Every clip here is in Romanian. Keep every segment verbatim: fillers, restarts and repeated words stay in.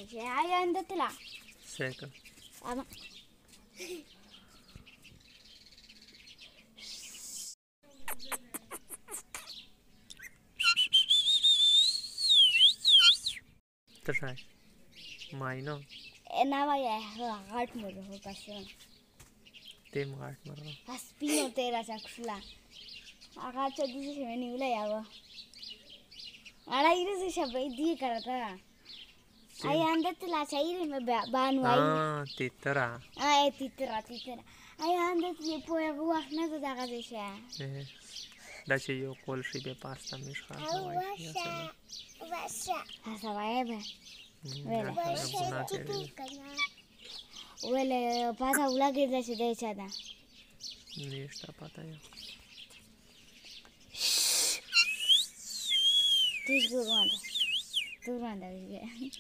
dice, hai andato là. Second. Ama. Try. Minor. E nava ya heart moro ho passion. Tem heart moro. Aspino tera chakshula. Aga chodi se meni ula yawa. Ara ire se shabai diye karata. Ai andato là chaire me banu ai. Ah, titara. Ah, e titara titara. Ai andato le poi agua na to daga desha. Eh. Dace io col fribe pasta mi scarso vai. Vasha. Asa vai be. Vele. Vele pata ula ke desha desha da. Ništa pataja. Tiš gurmanda. Gurmanda vige.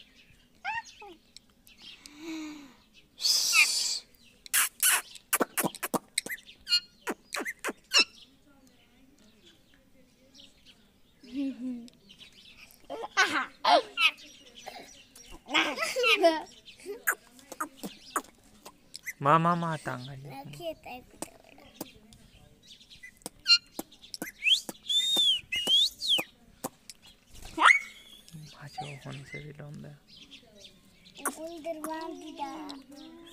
Mama matang aja. Macam orang seri lomba. Gul derwan kita.